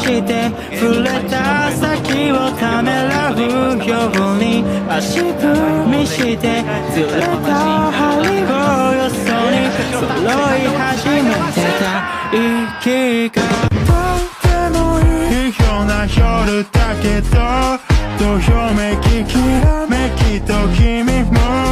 して触れた先をためらうように足踏みしてずれた針をよそに揃い始めてた息がとてもいいような夜だけどどよめききらめきと君も